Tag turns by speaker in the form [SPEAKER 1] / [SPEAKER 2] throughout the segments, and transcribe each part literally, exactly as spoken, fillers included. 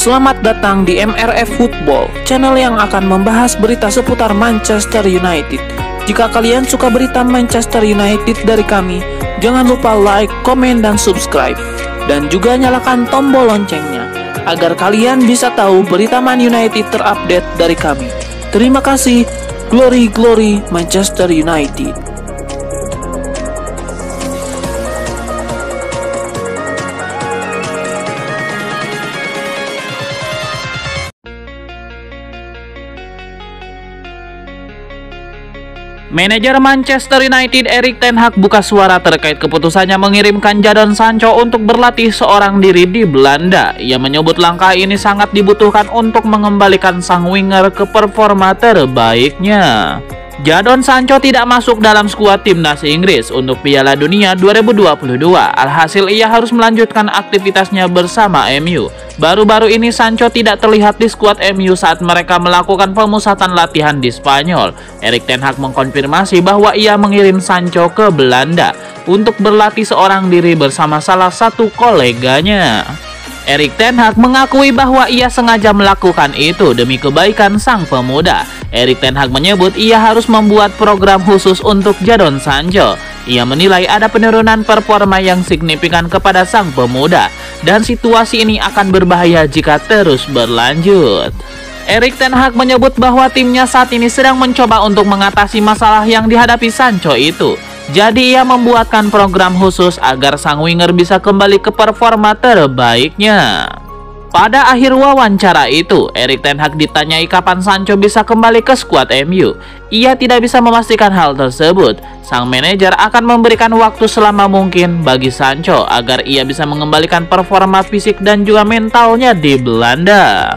[SPEAKER 1] Selamat datang di M R F Football, channel yang akan membahas berita seputar Manchester United. Jika kalian suka berita Manchester United dari kami, jangan lupa like, komen, dan subscribe. Dan juga nyalakan tombol loncengnya, agar kalian bisa tahu berita Man United terupdate dari kami. Terima kasih, glory glory Manchester United.
[SPEAKER 2] Manajer Manchester United Erik ten Hag buka suara terkait keputusannya mengirimkan Jadon Sancho untuk berlatih seorang diri di Belanda. Ia menyebut langkah ini sangat dibutuhkan untuk mengembalikan sang winger ke performa terbaiknya. Jadon Sancho tidak masuk dalam skuad timnas Inggris untuk Piala Dunia dua ribu dua puluh dua. Alhasil ia harus melanjutkan aktivitasnya bersama M U. Baru-baru ini Sancho tidak terlihat di skuad M U saat mereka melakukan pemusatan latihan di Spanyol. Erik ten Hag mengkonfirmasi bahwa ia mengirim Sancho ke Belanda untuk berlatih seorang diri bersama salah satu koleganya. Erik ten Hag mengakui bahwa ia sengaja melakukan itu demi kebaikan sang pemuda. Erik ten Hag menyebut ia harus membuat program khusus untuk Jadon Sancho. Ia menilai ada penurunan performa yang signifikan kepada sang pemuda, dan situasi ini akan berbahaya jika terus berlanjut. Erik ten Hag menyebut bahwa timnya saat ini sedang mencoba untuk mengatasi masalah yang dihadapi Sancho itu. Jadi ia membuatkan program khusus agar sang winger bisa kembali ke performa terbaiknya. Pada akhir wawancara itu, Erik ten Hag ditanyai kapan Sancho bisa kembali ke skuad M U. Ia tidak bisa memastikan hal tersebut. Sang manajer akan memberikan waktu selama mungkin bagi Sancho agar ia bisa mengembalikan performa fisik dan juga mentalnya di Belanda.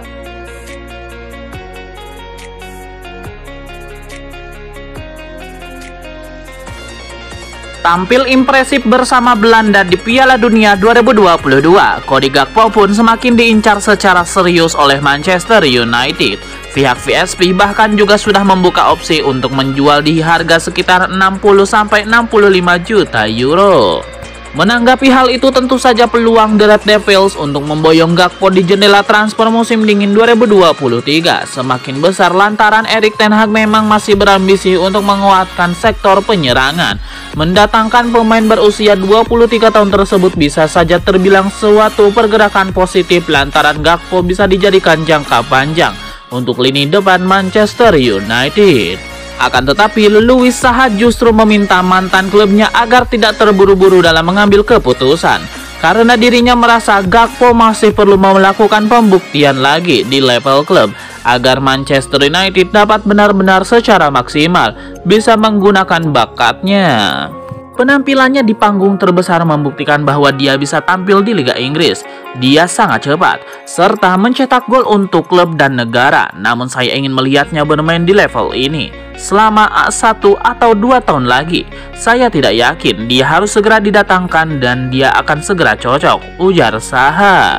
[SPEAKER 2] Tampil impresif bersama Belanda di Piala Dunia dua ribu dua puluh dua, Cody Gakpo pun semakin diincar secara serius oleh Manchester United. Pihak V S P bahkan juga sudah membuka opsi untuk menjual di harga sekitar enam puluh sampai enam puluh lima juta euro. Menanggapi hal itu, tentu saja peluang The Red Devils untuk memboyong Gakpo di jendela transfer musim dingin dua ribu dua puluh tiga semakin besar lantaran Erik ten Hag memang masih berambisi untuk menguatkan sektor penyerangan. Mendatangkan pemain berusia dua puluh tiga tahun tersebut bisa saja terbilang suatu pergerakan positif lantaran Gakpo bisa dijadikan jangka panjang untuk lini depan Manchester United. Akan tetapi, Louis Saha justru meminta mantan klubnya agar tidak terburu-buru dalam mengambil keputusan, karena dirinya merasa Gakpo masih perlu melakukan pembuktian lagi di level klub agar Manchester United dapat benar-benar secara maksimal bisa menggunakan bakatnya. Penampilannya di panggung terbesar membuktikan bahwa dia bisa tampil di Liga Inggris. Dia sangat cepat, serta mencetak gol untuk klub dan negara. Namun saya ingin melihatnya bermain di level ini selama satu atau dua tahun lagi. Saya tidak yakin dia harus segera didatangkan dan dia akan segera cocok, ujar Saha.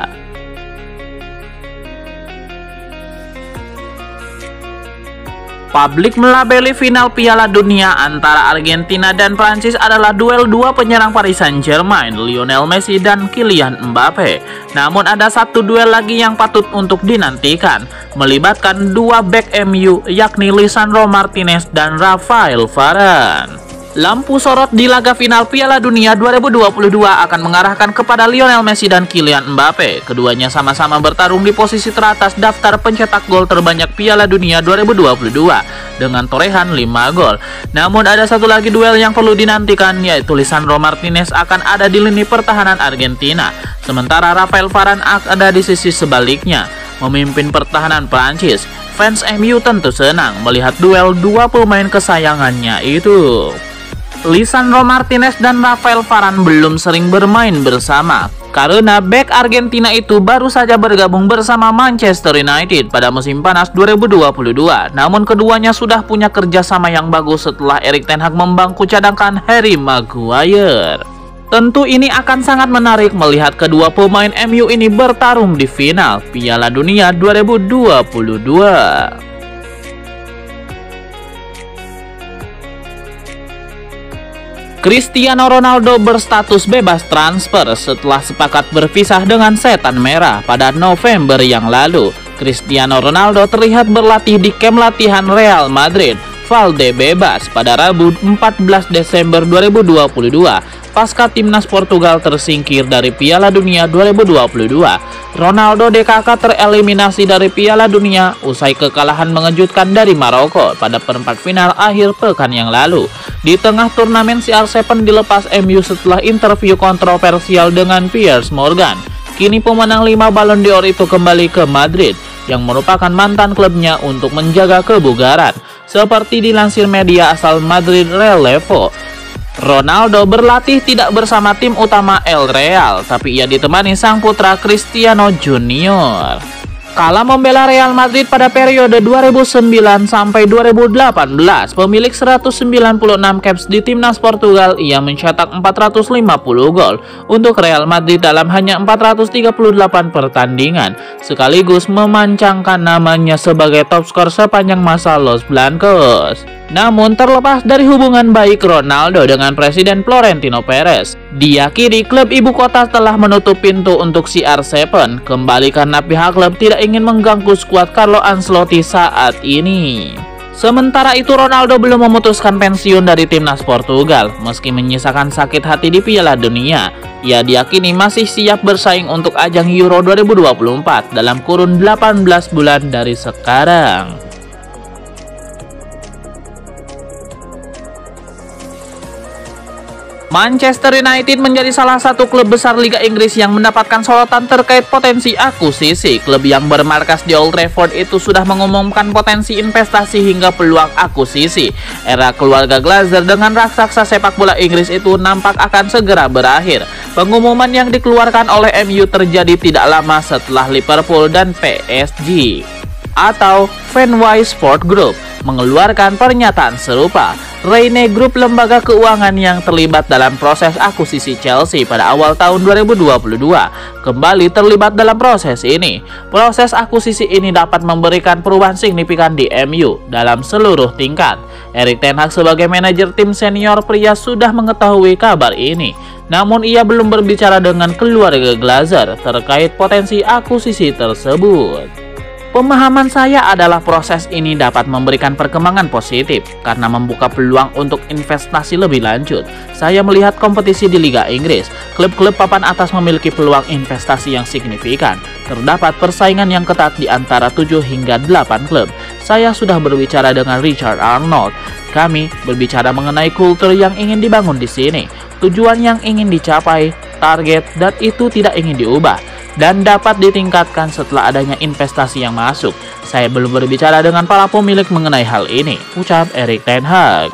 [SPEAKER 2] Publik melabeli final Piala Dunia antara Argentina dan Prancis adalah duel dua penyerang Paris Saint-Germain, Lionel Messi dan Kylian Mbappe. Namun ada satu duel lagi yang patut untuk dinantikan, melibatkan dua bek M U yakni Lisandro Martinez dan Rafael Varane. Lampu sorot di laga final Piala Dunia dua ribu dua puluh dua akan mengarahkan kepada Lionel Messi dan Kylian Mbappe. Keduanya sama-sama bertarung di posisi teratas daftar pencetak gol terbanyak Piala Dunia dua ribu dua puluh dua dengan torehan lima gol. Namun ada satu lagi duel yang perlu dinantikan, yaitu Lisandro Martinez akan ada di lini pertahanan Argentina, sementara Rafael Varane ada di sisi sebaliknya, memimpin pertahanan Prancis. Fans M U tentu senang melihat duel dua pemain kesayangannya itu. Lisandro Martinez dan Rafael Varane belum sering bermain bersama karena bek Argentina itu baru saja bergabung bersama Manchester United pada musim panas dua ribu dua puluh dua. Namun keduanya sudah punya kerjasama yang bagus setelah Erik ten Hag membangku cadangkan Harry Maguire. Tentu ini akan sangat menarik melihat kedua pemain M U ini bertarung di final Piala Dunia dua ribu dua puluh dua. Cristiano Ronaldo berstatus bebas transfer setelah sepakat berpisah dengan Setan Merah pada November yang lalu. Cristiano Ronaldo terlihat berlatih di kamp latihan Real Madrid Valdebebas pada Rabu empat belas Desember dua ribu dua puluh dua pasca timnas Portugal tersingkir dari Piala Dunia dua ribu dua puluh dua. Ronaldo D K K tereliminasi dari Piala Dunia usai kekalahan mengejutkan dari Maroko pada perempat final akhir pekan yang lalu. Di tengah turnamen, C R tujuh dilepas M U setelah interview kontroversial dengan Piers Morgan. Kini pemenang lima Ballon d'Or itu kembali ke Madrid, yang merupakan mantan klubnya, untuk menjaga kebugaran. Seperti dilansir media asal Madrid Relevo, Ronaldo berlatih tidak bersama tim utama El Real, tapi ia ditemani sang putra Cristiano Junior. Kala membela Real Madrid pada periode dua ribu sembilan sampai dua ribu delapan belas, pemilik seratus sembilan puluh enam caps di timnas Portugal, ia mencetak empat ratus lima puluh gol untuk Real Madrid dalam hanya empat ratus tiga puluh delapan pertandingan, sekaligus memancangkan namanya sebagai top skor sepanjang masa Los Blancos. Namun terlepas dari hubungan baik Ronaldo dengan Presiden Florentino Perez, diyakini klub ibu kota telah menutup pintu untuk C R tujuh kembali karena pihak klub tidak ingin mengganggu skuad Carlo Ancelotti saat ini. Sementara itu, Ronaldo belum memutuskan pensiun dari timnas Portugal meski menyisakan sakit hati di Piala Dunia. Ia diyakini masih siap bersaing untuk ajang Euro dua ribu dua puluh empat dalam kurun delapan belas bulan dari sekarang. Manchester United menjadi salah satu klub besar Liga Inggris yang mendapatkan sorotan terkait potensi akuisisi. Klub yang bermarkas di Old Trafford itu sudah mengumumkan potensi investasi hingga peluang akuisisi. Era keluarga Glazer dengan raksasa sepak bola Inggris itu nampak akan segera berakhir. Pengumuman yang dikeluarkan oleh M U terjadi tidak lama setelah Liverpool dan P S G atau Fenway Sport Group mengeluarkan pernyataan serupa. Rene Group, lembaga keuangan yang terlibat dalam proses akuisisi Chelsea pada awal tahun dua ribu dua puluh dua, kembali terlibat dalam proses ini. Proses akuisisi ini dapat memberikan perubahan signifikan di M U dalam seluruh tingkat. Erik ten Hag sebagai manajer tim senior pria sudah mengetahui kabar ini, namun ia belum berbicara dengan keluarga Glazer terkait potensi akuisisi tersebut. Pemahaman saya adalah proses ini dapat memberikan perkembangan positif karena membuka peluang untuk investasi lebih lanjut. Saya melihat kompetisi di Liga Inggris, klub-klub papan atas memiliki peluang investasi yang signifikan. Terdapat persaingan yang ketat di antara tujuh hingga delapan klub. Saya sudah berbicara dengan Richard Arnold. Kami berbicara mengenai kultur yang ingin dibangun di sini, tujuan yang ingin dicapai, target, dan itu tidak ingin diubah dan dapat ditingkatkan setelah adanya investasi yang masuk. Saya belum berbicara dengan para pemilik mengenai hal ini, ucap Erik ten Hag.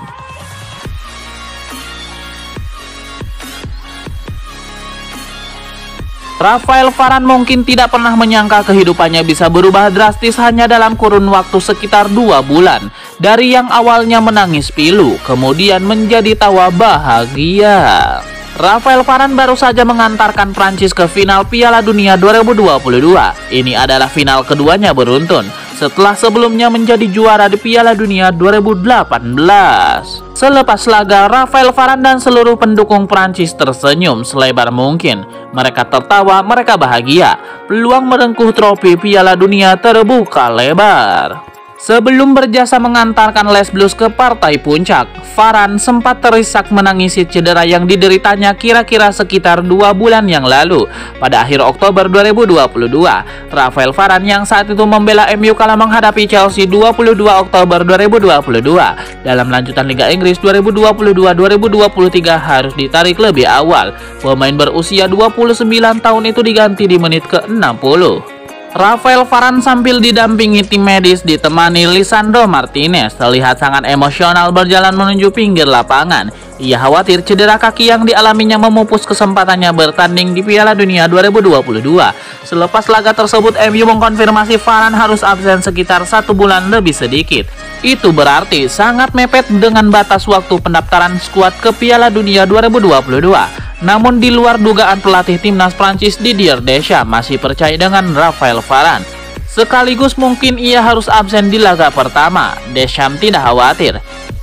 [SPEAKER 2] Rafael Varane mungkin tidak pernah menyangka kehidupannya bisa berubah drastis hanya dalam kurun waktu sekitar dua bulan. Dari yang awalnya menangis pilu, kemudian menjadi tawa bahagia. Rafael Varane baru saja mengantarkan Prancis ke final Piala Dunia dua ribu dua puluh dua. Ini adalah final keduanya beruntun setelah sebelumnya menjadi juara di Piala Dunia dua ribu delapan belas. Selepas laga, Rafael Varane dan seluruh pendukung Prancis tersenyum selebar mungkin. Mereka tertawa, mereka bahagia. Peluang merengkuh trofi Piala Dunia terbuka lebar. Sebelum berjasa mengantarkan Les Blues ke partai puncak, Varane sempat terisak menangisi cedera yang dideritanya kira-kira sekitar dua bulan yang lalu. Pada akhir Oktober dua ribu dua puluh dua, Rafael Varane yang saat itu membela M U kala menghadapi Chelsea dua puluh dua Oktober dua ribu dua puluh dua dalam lanjutan Liga Inggris dua ribu dua puluh dua dua ribu dua puluh tiga harus ditarik lebih awal. Pemain berusia dua puluh sembilan tahun itu diganti di menit ke enam puluh. Rafael Varane sambil didampingi tim medis ditemani Lisandro Martinez terlihat sangat emosional berjalan menuju pinggir lapangan. Ia khawatir cedera kaki yang dialaminya memupus kesempatannya bertanding di Piala Dunia dua ribu dua puluh dua. Selepas laga tersebut, M U mengkonfirmasi Varane harus absen sekitar satu bulan lebih sedikit. Itu berarti sangat mepet dengan batas waktu pendaftaran skuad ke Piala Dunia dua ribu dua puluh dua. Namun di luar dugaan, pelatih timnas Prancis Didier Deschamps masih percaya dengan Rafael Varane. Sekaligus mungkin ia harus absen di laga pertama. Deschamps tidak khawatir.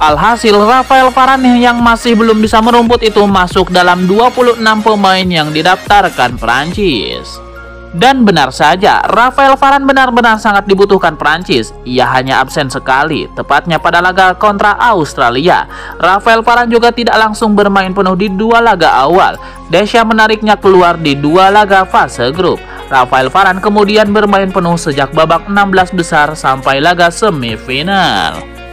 [SPEAKER 2] Alhasil, Rafael Varane yang masih belum bisa merumput itu masuk dalam dua puluh enam pemain yang didaftarkan Prancis. Dan benar saja, Rafael Varane benar-benar sangat dibutuhkan Prancis. Ia hanya absen sekali, tepatnya pada laga kontra Australia. Rafael Varane juga tidak langsung bermain penuh di dua laga awal. Deschamps menariknya keluar di dua laga fase grup. Rafael Varane kemudian bermain penuh sejak babak enam belas besar sampai laga semifinal.